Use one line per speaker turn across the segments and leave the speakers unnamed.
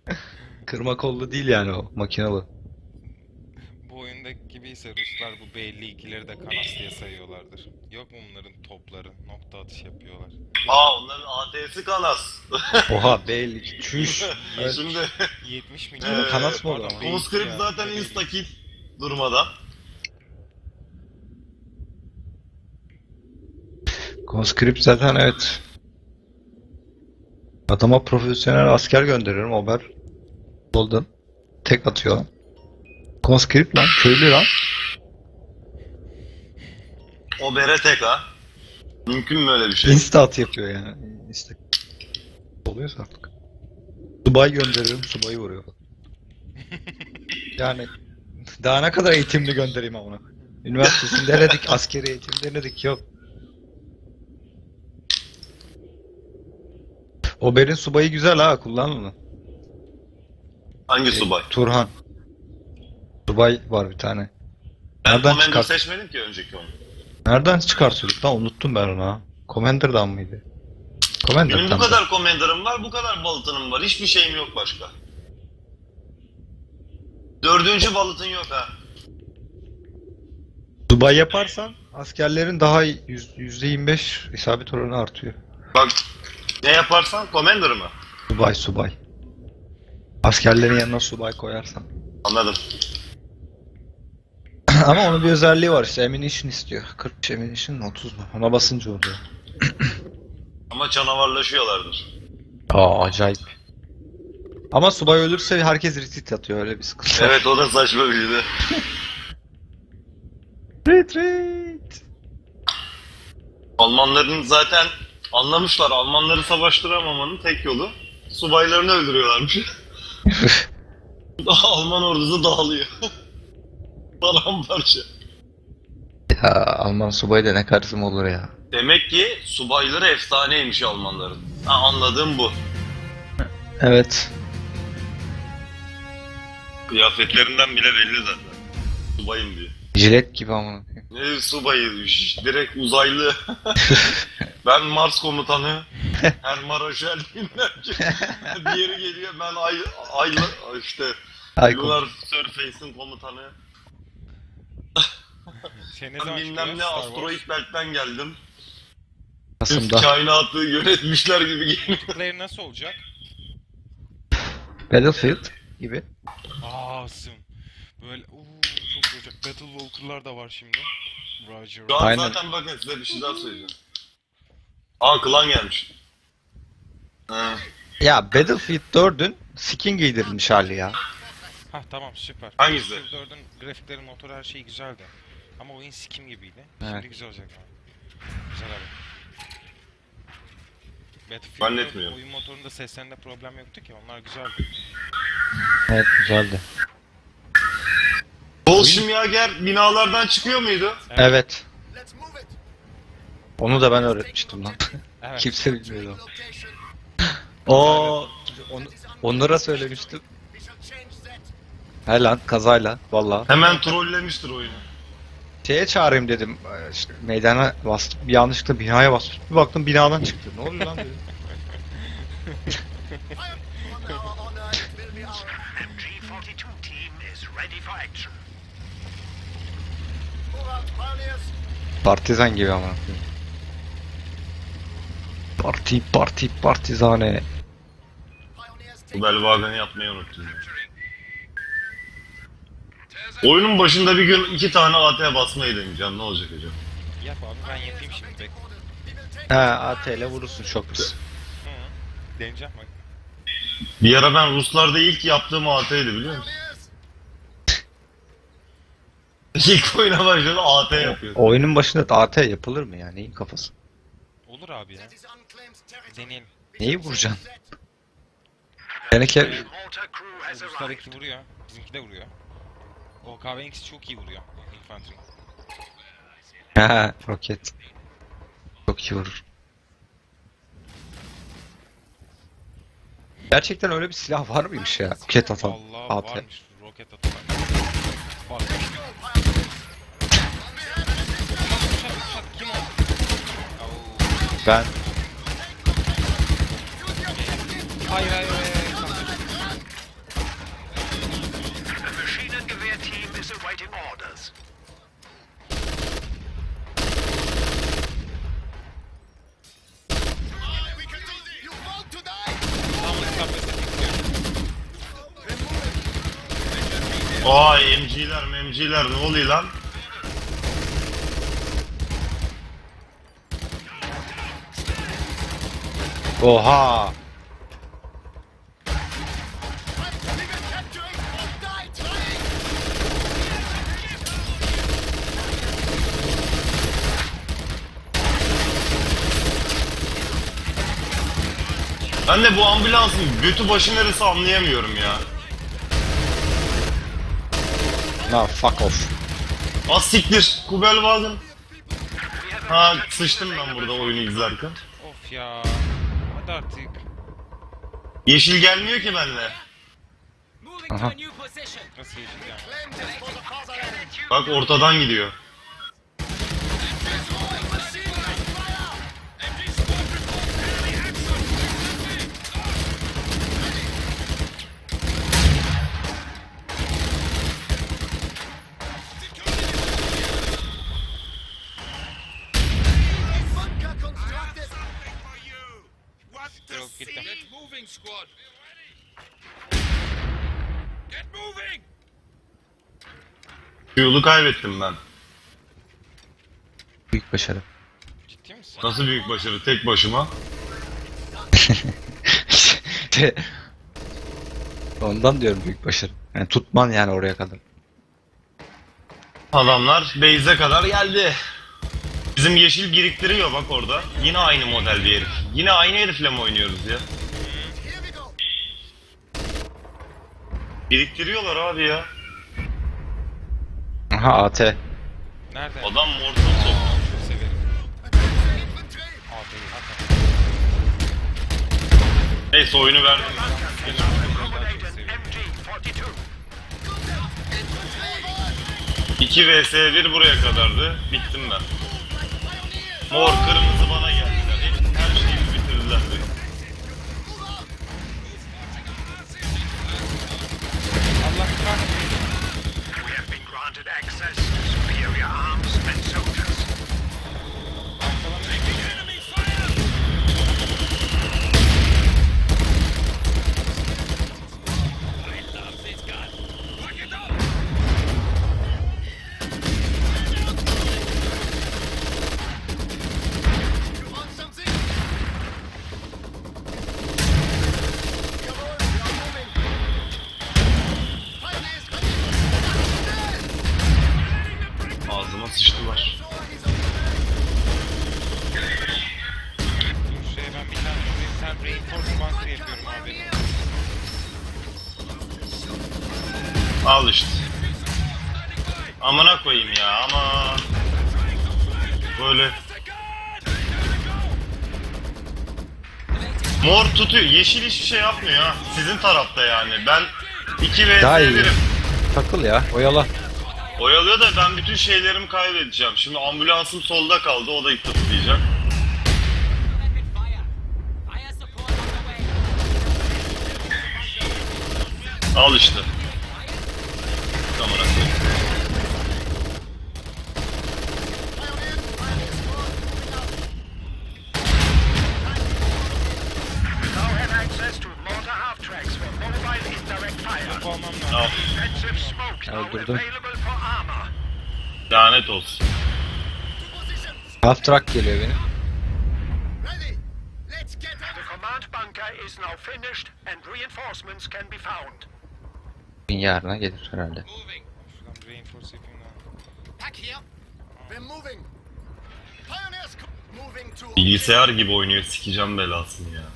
Kırma kollu değil yani o makinalı.
Bu oyundaki gibi ise Ruslar bu B52'leri de Kanas diye sayıyorlardır. Yok mu bunların topları? Nokta atış yapıyorlar.
Onların AT'si Kanas.
Oha belli. Çüş. Evet.
Şimdi
70
Ee,
milyon.
Kanas mı
Pardon,
o?
B2
Conscript
ya,
zaten
B52.
insta-kill durmadan.
Conscript zaten evet. Adama profesyonel asker gönderiyorum Ober. Golden. Tek atıyor. Conscript lan. Köylü lan.
O bere tek ha. Mümkün mü öyle bir şey?
Insta at yapıyor yani. İşte. Oluyorsa artık. Subay gönderiyorum. Subayı vuruyor. Yani daha ne kadar eğitimli göndereyim amına. Üniversitesinde denedik. Askeri eğitim denedik. Yok. Ober'in subayı güzel ha. Kullan onu.
Hangi subay?
Turhan. Subay var bir tane.
Ben
Nereden
Commander
çıkart?
seçmedim ki önceki onu.
Nereden çıkartıyorduk lan? Unuttum ben onu ha. Commander'dan mıydı?
Benim
Commander'dan
bu
da.
kadar Commander'ım var, bu kadar Balıt'ım var. Hiçbir şeyim yok başka. Dördüncü Balıt'ın yok ha.
Subay yaparsan askerlerin daha iyi, %25 isabet oranı artıyor.
Bak, ne yaparsan Commander mı?
Subay. Askerlerin yanına subay koyarsan.
Anladım.
Ama onun bir özelliği var işte, ammunition istiyor. 40 ammunition mi 30 mu? Ona basınca oluyor.
Ama canavarlaşıyorlardır.
Aa acayip. Ama subay ölürse herkes retreat atıyor, öyle bir sıkıntı.
Evet, o da saçma bir şeydi.
Retreat.
Almanların zaten anlamışlar, Almanları savaştıramamanın tek yolu subaylarını öldürüyorlarmış. Alman ordusu dağılıyor. Paramparça.
Ya Alman subayı da ne karizma olur ya.
Demek ki subayları efsaneymiş Almanların. Ha, anladığım bu.
Evet.
Kıyafetlerinden bile belli zaten. Subayım diye.
Jilet gibi ama.
Ne subayı? Direkt uzaylı. Ben Mars komutanı. Hermar Rochelle bilmem ki. Diğeri geliyor, ben aylı işte Lunar Surface'in komutanı.
Şey ne
Ben
zaman
bilmem
çıkıyor?
ne
Star Wars?
asteroid belt'ten geldim. Tüm
Kasım'da.
kainatı yönetmişler gibi geliyor.
Player nasıl olacak?
Battlefield gibi.
Awesome. Böyle çok iyi olacak. Battle Walker'lar da var şimdi. Roger.
Şu an
Aynen.
zaten bakın size bir şey daha söyleyeceğim. Aa, klan gelmiş. Ha.
Ya Battlefield 4'ün skin giydirilmiş hali ya.
Hah tamam süper.
Hangisi?
Battlefield 4'ün grafikleri, motoru, her şeyi güzeldi. Ama oyun sikim gibiydi.
Evet.
Şimdi güzel olacak yani. Güzel abi. Battlefield 4
Zannetmiyorum.
oyun motorunda seslerinde problem yoktu ki, onlar güzeldi.
Evet güzeldi.
Bolşimyager binalardan çıkıyor muydu?
Evet. Onu da ben öğretmiştim lan.
Evet.
Kimse bilmiyordu. O onlara söylemiştim. He lan kazayla valla.
Hemen trollemiştir oyunu.
Şeye çağırayım dedim. İşte meydana bastım. Yanlışlıkla binaya bastım. Bir baktım binadan çıktı. Ne oluyor lan dedim.
G42 team is ready for action.
Partizan gibi ama. Partizane.
Bu Belvagen'i yapmayı unuttum. Oyunun başında bir gün 2 tane AT basmayı deneyeceğim. Ne olacak acaba?
Yap abi, ben yapayım şimdi, bekle.
He AT ile vurursun Shockers.
Hı. Deneyeceğim bak.
Bir ara ben Ruslarda ilk yaptığım AT'ydi, biliyor musun? İlk oyuna başladı AT yapıyor.
Oyunun başında da AT yapılır mı ya? Neyin kafası?
Olur abi ya. Deneyelim.
Neyi vuracaksın? Teneke...
Mortar crew has arrived.
Ruslardaki vuruyor. Bizimki de vuruyor. O kahveninkisi çok iyi vuruyor. Infantry.
Ha roket. Çok iyi vurur. Gerçekten öyle bir silah var mıymış ya? Roket atan
Allah
AT.
varmış. Roket atan. Var. Uçak, kim o?
Ben
Hayır.
Aa MG'ler memciler ne oluyor lan?
Oha!
Ben de bu ambulansın götü başı neresi anlayamıyorum ya.
Lan fuck off.
Az siktir. Kubelwagen. Ha sıçtım ben burada oyunu izlerken.
Of ya. Hadi artık.
Yeşil gelmiyor ki benimle.
Aha.
Nasıl yeşil yani?
Bak ortadan gidiyor.
Yok gitti.
Yolu kaybettim ben.
Büyük başarı.
Ciddi misin?
Nasıl büyük başarı tek başıma.
Ondan diyorum büyük başarı. Yani tutman yani oraya kadar.
Adamlar base'e kadar geldi. Bizim yeşil biriktiriyor bak orada. Yine aynı model bir herif. Yine aynı herifle mi oynuyoruz ya? Biriktiriyorlar abi ya.
Aha AT.
Nerede?
Adam mortal soktu.
Çok severim. Abi hadi.
Neyse oyunu verdim.
MG-42.
2 vs 1 buraya kadardı. Bittim ben. Mor kırmızı bana geldiler. Her şeyi bitirdiler beni.
Allah kahretsin.
We have been granted access to superior arms and soldiers.
Ağzıma sıçtılar.
Dur şuraya ben bir tane şuraya bir tane reinforce bunker yapıyorum abi.
Al işte. Amına koyayım ya ama böyle mor tutuyor. Yeşil hiçbir şey yapmıyor ha. Sizin tarafta yani. Ben 2 vs
Daha iyi.
1'im.
Takıl ya. Oyala.
Oyalıyor da ben bütün şeylerimi kaybedeceğim. Şimdi ambulansım solda kaldı. O da tıklayacak. Al işte. Amına koyayım.
We now have access to mortar half-tracks for mobile indirect fire.
Yok olmam lazım.
Al.
Defensive smoke now
Öldürdüm.
available for armor.
Lanet olsun.
Half track geliyor benim.
The command bunker is now finished and reinforcements can be found.
Yarına gelir herhalde.
Şuradan bir reinforce yapayım da.
Back here. We're moving. Pioneers moving to
Bilgisayar gibi oynuyor. Sikeceğim belasını ya.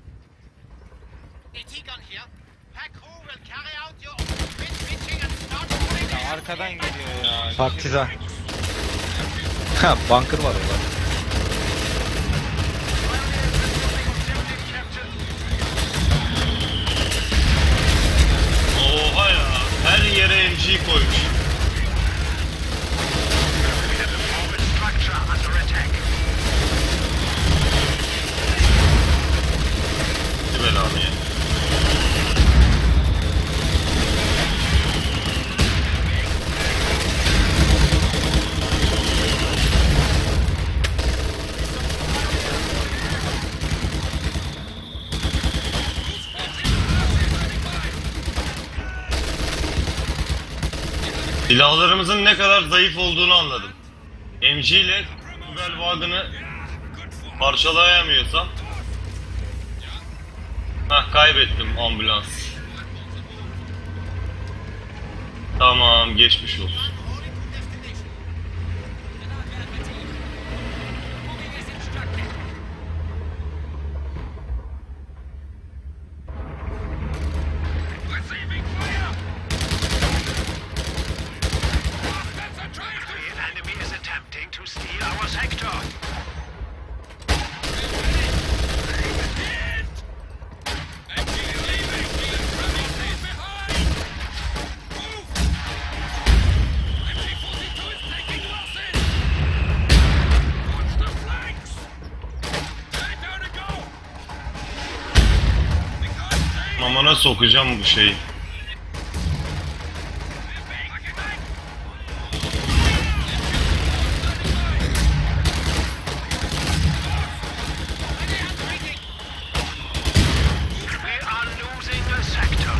AT gun here. Pack who will carry out your pitching and start moving.
Ya arkadan geliyor ya.
Partizan. Ha bunker var orada.
Oha ya. Her yere MG koymuş.
Forward structure under attack.
Ne belanı ya. Silahlarımızın ne kadar zayıf olduğunu anladım. MG ile Kugelwagen'ı parçalayamıyorsam... kaybettim ambulans. Tamam, geçmiş olsun.
The enemy is attempting to steal our sector.
Amına sokacağım bu şeyi.
We are losing the sector.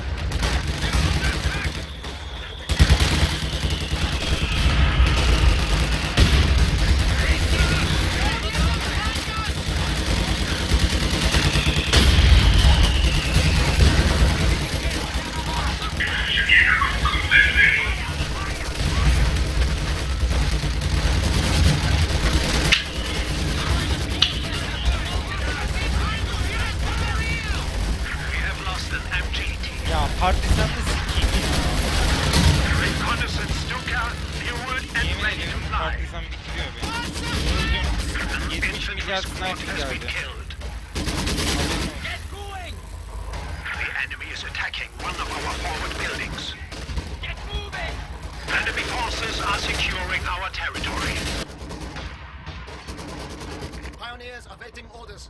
We have lost an MGT.
Ya partizan da sikiyim.
Reconnaissance Stuka, fueled and
Yemin
ready to
ederim
fly.
partizan bitiriyor beni.
An
70
infantry
milyar
squad
sniper
has been
geldi.
killed. The enemy is attacking one of our forward buildings. Enemy forces are securing our territory.
Pioneers awaiting orders.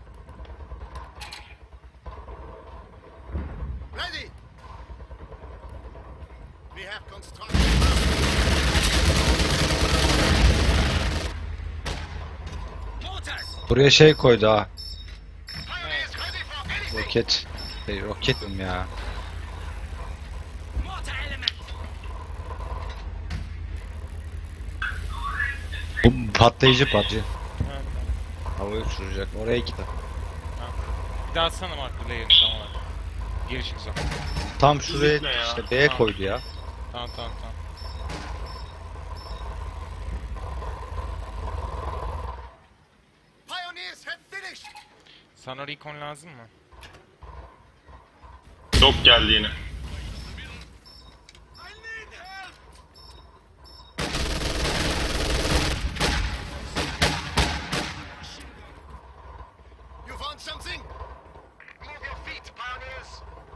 Ready! We have constructed. Mortars!
Buraya şey koydu ha.
Pioneers ready for anything!
Roket. Roketim ya.
Mortar element!
Bu patlayıcı patlıcı.
Evet.
Havaya uçuracak. Oraya git.
Bir daha atsana Mark Layer'ın tam olarak. Geri çıkacağım.
Tam şuraya
Gitme ya.
işte B'ye koydu ya.
Tamam.
Pioneers have finished!
Sana recon lazım mı?
Çok geldi yine.
You found something? Move your feet, pioneers!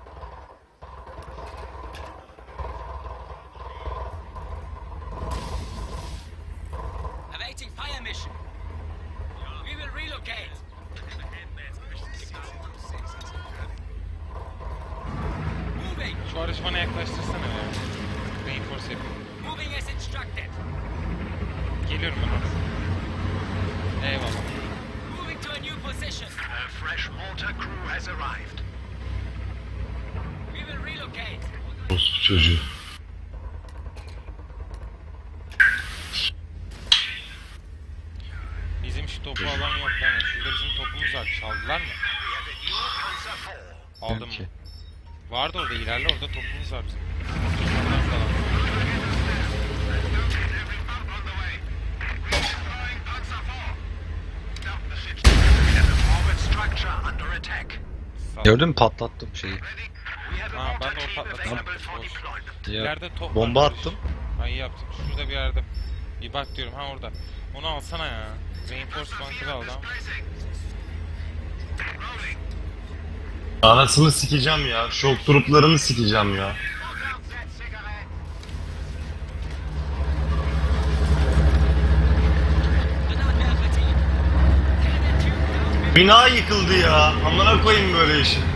Awaiting fire mission. We will relocate. Moving.
Şu aracı bana yaklaştırsana ya. Reinforce yapayım.
Moving as instructed.
Geliyorum ben oraya. Eyvallah.
Moving to a new position.
A fresh mortar crew has arrived.
We will relocate.
Dost çocuğu.
Bizim şu topu alan yok lan. Şurada bizim topumuz var. Çaldılar mı?
We have a new Panzer IV.
Aldım mı?
Belki.
Vardı orada ilerle orada topumuz var bizim. Oradan kalan.
We have a forward structure under attack.
Sağ ol.
Gördün mü patlattım şeyi.
We have a
Ha,
mortar
ben de o
team
patlattım.
available for
Olsun.
deployment.
Ya,
İleride top var
bomba
kardeşim.
attım.
Ha iyi yaptın. Şurada bir yerde. Bir bak diyorum ha orada. Onu alsana ya. Reinforce bunker'ı al lan.
Anasını sikeceğim ya. Şok truplarını sikeceğim ya.
Granatwerfer team. Cannon tube down.
Bina yıkıldı ya. Amına koyayım böyle işi.